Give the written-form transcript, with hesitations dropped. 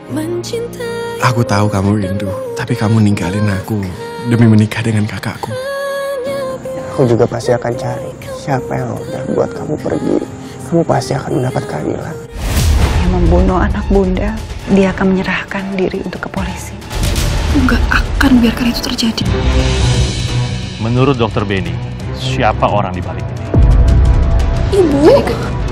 Aku tahu kamu rindu, tapi kamu ninggalin aku demi menikah dengan kakakku. Aku juga pasti akan cari siapa yang udah buat kamu pergi. Kamu pasti akan mendapat keadilan. Yang membunuh anak bunda, dia akan menyerahkan diri untuk ke polisi. Nggak akan biarkan itu terjadi. Menurut Dokter Benny, siapa orang di balik ini? Ibu.